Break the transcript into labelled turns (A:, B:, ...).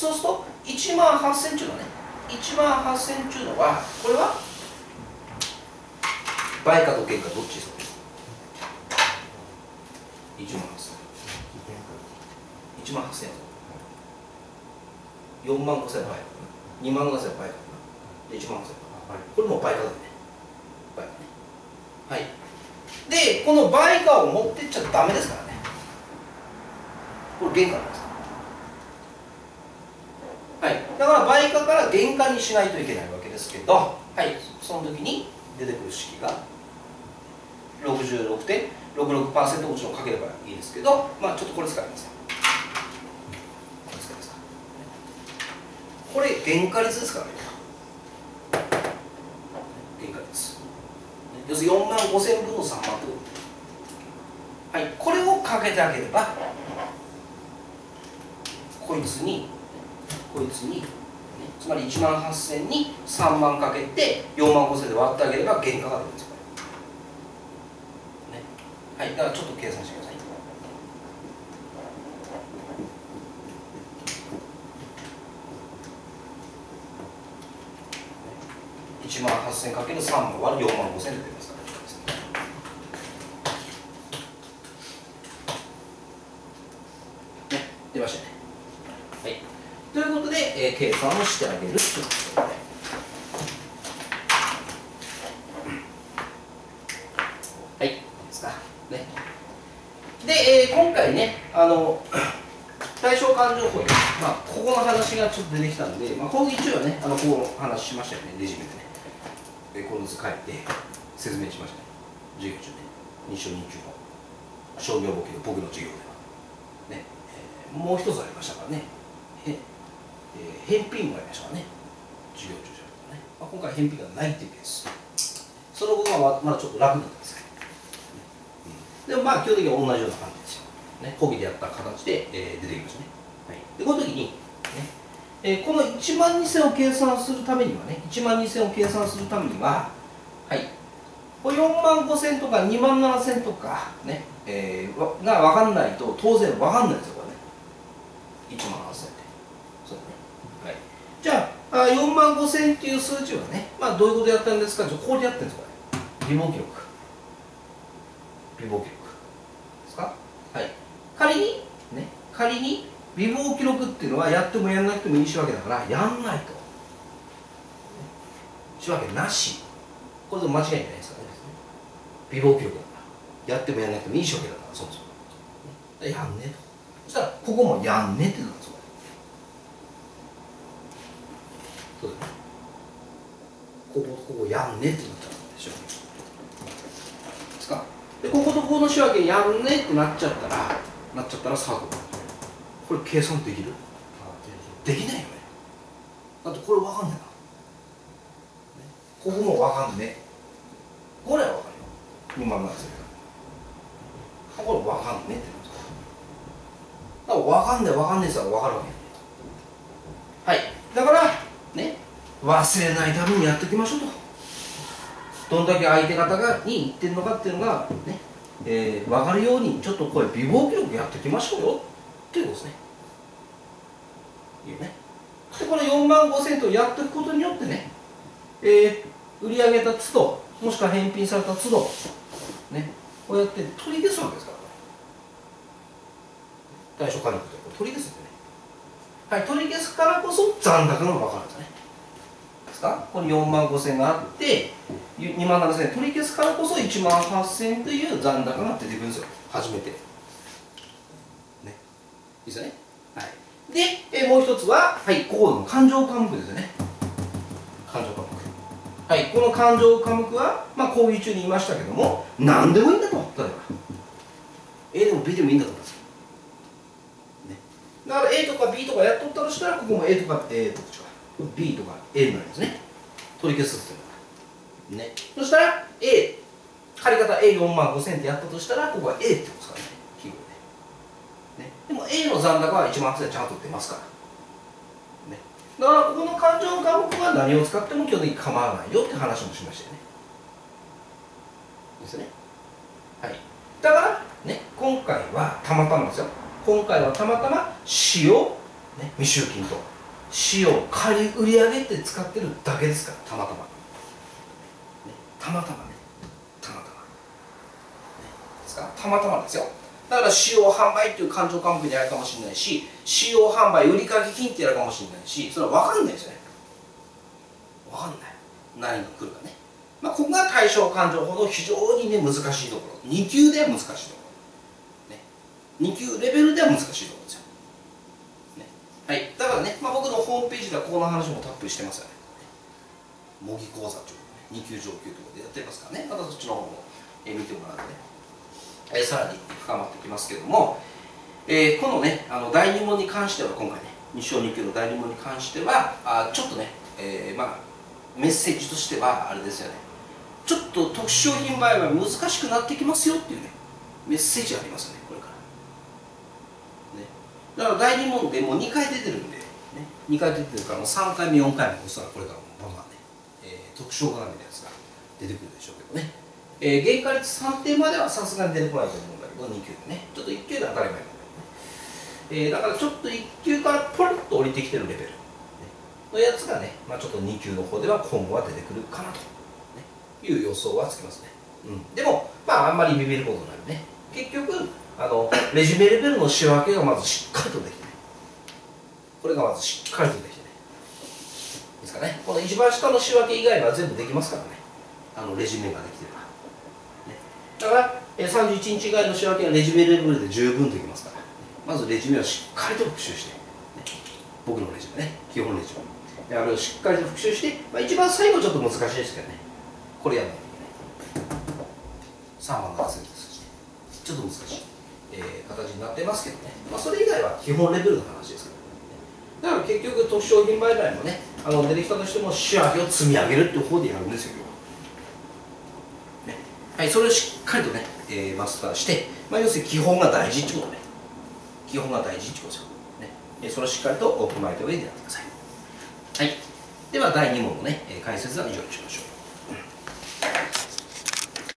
A: そうすると1万8000っていうのはね、1万8000っていうのは、これは倍かと減かどっちですか？ 1万8000。1万8000円。4万5000円倍。2万5000円倍かな。1万5000円。これも倍かだね。倍だね。はい。で、この倍価を持ってっちゃダメですからね。これ原価なんです。はい。だから倍価から原価にしないといけないわけですけど、はい。その時に出てくる式が 66.66% もちろんかければいいですけど、まあちょっとこれ使います。これ使いますか。これ原価率ですからね。原価率。要するに4万5000分の3万ってこと。はい。これをかけてあげれば、こいつに、つまり1万8000に3万かけて4万5000で割ってあげれば原価が出るんですよ。はい、だからちょっと計算してください。1万8000かける3万割る4万5000で出ますから。ね、出ましたね。はい。ということで、計算をしてあげるということで。はい、いいですか。ね。で、今回ね、対象勘定法で、まあ、ここの話がちょっと出てきたんで、まあ、講義中はね、ここの話しましたよね、レジュメでね。この図書いて説明しましたね。授業中ね。日照日中の商業簿記の僕の授業では。ね。もう一つありましたからね。返品もありましたからね。授業中じゃね。まあ、今回返品がないっていうケース。その部分はまだちょっと楽なんですけど。でもまあ基本的には同じような感じですよ。ね、講義でやった形で、出てきましたね。はい、でこの時に、ねこの1万2000を計算するためにはね、1万2000を計算するためには、はい、これ4万5000とか2万7000とか、ねが分かんないと当然分かんないですよ、これね。1万8000って。そうだね。はい、じゃあ、4万5000っていう数値はね、まあ、どういうことやったんですか？ここでやってるんです、これ。微暴記録。微暴記録ですか？はい。仮に微暴記録っていうのはやってもやらなくてもいいしわけだからやんないと、しわけなし。これでも間違いないですからね。微暴記録だからやってもやらなくてもいいしわけだから、そもそもやんねと。そしたらここもやんねってなるんですよ。そうですね。ここやんねってなっちゃうんでしょですか。でこことここの仕分けやんねってなっちゃったらさあこれ計算できる？できないよね。だってこれ分かんないな。ここも分かんねえ。これは分かるよ。2万7000円。これ分かんねえって言うんですか。だから分かんねえさ分かるわけ。はい。だからね、忘れないためにやっていきましょうと。どんだけ相手方に言ってるのかっていうのがね、分かるようにちょっとこれ微暴記録やっていきましょうよっていうことですね。いいよね。でこの4万5000とやっていくことによってね、売り上げた都度もしくは返品された都度ね、こうやって取り消すわけですから、対象金額って取り消すんでね。はい、取り消すからこそ残高が分かるんですね。ですか？この4万5000があって2万7000取り消すからこそ1万8000という残高が出てくるんですよ、初めて。ね、いいですよね。はい、で、もう一つは、はい、ここの勘定科目ですよね。勘定科目。はい、この勘定科目は、まあ、講義中に言いましたけども、何でもいいんだと、例えば。A でも B でもいいんだと思います。ね、だから A とか B とかやっとったとしたら、ここも A とか A とか B とか A になりますね。取り消すっていうのは。ね、そしたら A、借方 A4万5000ってやったとしたら、ここは A ってことですからね、記号で。ね、でも A の残高は1万8000ちゃんと出ますから。ね、だからここの勘定科目は何を使っても基本的に構わないよって話もしましたよね。ですね。はい。だからね、今回はたまたまですよ。今回はたまたま使用、ね、未収金と使用仮売上って使ってるだけですから、たまたま、ね、たまたまね、たまたま、ね、ですからたまたまですよ。だから使用販売っていう勘定科目にあるかもしれないし、使用販売売掛金ってやるかもしれないし、それは分かんないですよね。分かんない、何が来るかね。まあ、ここが対象勘定法の非常にね難しいところ、2級では難しいところ、ね、2級レベルでは難しいところですよ、ね、はい、だからね、まあ、僕のホームページではこの話もたっぷりしてますよね。模擬講座という2級上級ということでやってますからね、またそっちの方も見てもらってね、さらに深まってきますけども、このね第2問に関しては、今回ね2小2級の第2問に関してはちょっとね、まあメッセージとしてはあれですよね、ちょっと特殊商品売買難しくなってきますよっていうねメッセージがありますよね、これから、ね、だから第2問でもう2回出てるんで、ね、2回出てるからもう3回目4回目おそらくこれからもバンバンね、特殊絡みのやつが出てくるでしょうけどね、原価率3点まではさすがに出てこないと思うんだけど、2級でねちょっと1級で当たり前なんだけどね、だからちょっと1級からポリッと降りてきてるレベルのやつがね、まあ、ちょっと2級の方では今後は出てくるかなと、ね、いう予想はつきますね、でも、まあ、あんまりビビることないね。結局レジュメレベルの仕分けがまずしっかりとできてね、これがまずしっかりとできてね、ですかね、この一番下の仕分け以外は全部できますからね、レジュメができてるから、ね、だから31日以外の仕分けはレジュメレベルで十分できますから、まずレジュメをしっかりと復習して、ね、僕のレジュメね、基本レジュメあれをしっかりと復習して、まあ、一番最後ちょっと難しいですけどね、これやらないといけない3番の発生ですし、ね、ちょっと難しい、形になってますけどね、まあ、それ以外は基本レベルの話ですからね。だから結局特殊商品売買もね、出てきたとしても仕上げを積み上げるっていう方でやるんですよ、ね、はい、それをしっかりとね、マスターして、まあ、要するに基本が大事ってことね、基本が大事ってことですよ、ね、それをしっかりと踏まえた上でやってください。はい、では第2問のね解説は以上にしましょう。